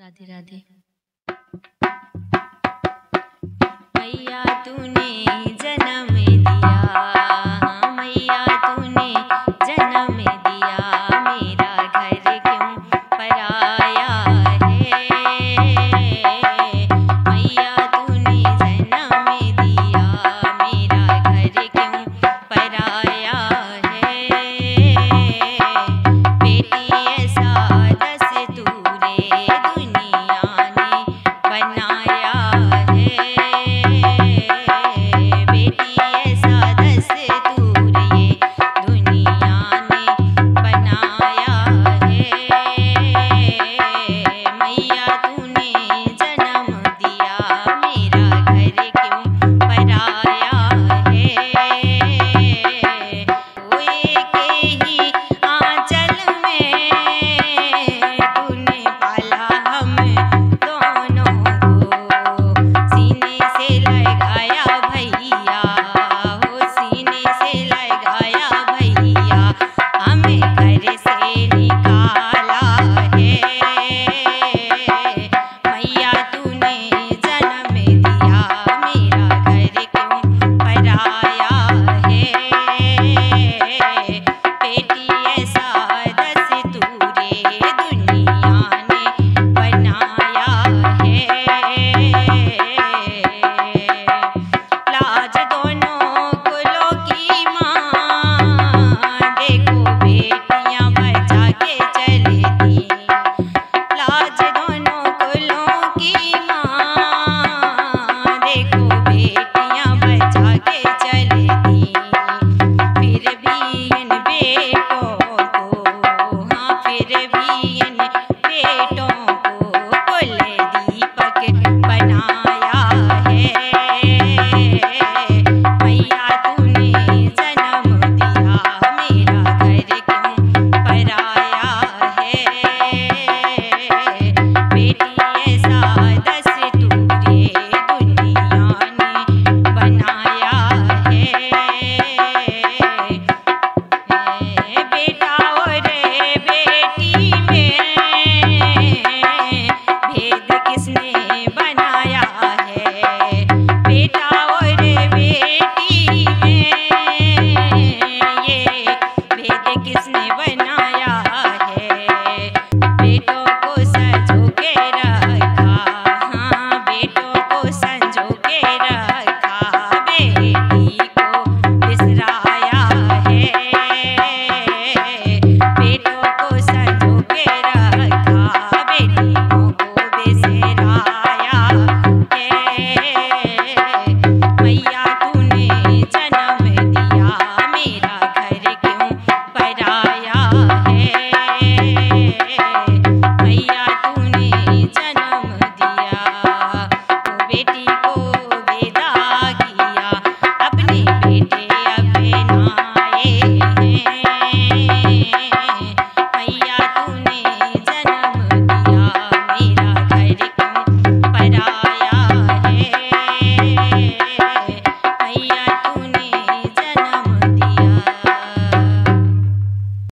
राधे राधे। मैया तूने जन्म दिया, मैया तूने जन्म दिया, मेरा घर क्यों पराया है। मैया तूने जन्म दिया, मेरा घर क्यों पराया है। बेटी ऐसा दस्तूरे दुनिया ने बनाया है। बेटी ऐसा दस्तूर ये दुनिया ने बनाया है। मैया तूने जन्म दिया, मेरा घर क्यों पराया है। कोई के ही आंचल में तूने पाला हम दोनों को, सीने से लगाया भैया हो, सीने से लगाया भैया, हमें घर से निकाला है। मैया तूने जन्म दिया, मेरा घर क्यों पराया है। बेटी ऐसा दस्तूरे दुनिया ने बनाया है। लाज दोनों कुलों की माँ, देखो बेटियां बचा के चलती। लाज दोनों कुलों की माँ, देखो बेटियां बचा के चलती। फिर भी इन बेटों को, हाँ फिर भी इन बेटों को कुल दीपक बनाया है। मैया तूने जन्म दिया, मेरा घर क्यों पराया है। बेटी ऐसा दस्तूरे दुनिया ने बनाया है। बेटा और बेटी में भेद किसने बनाया है। बेटा और बेटी में ये भेद किसने बनाया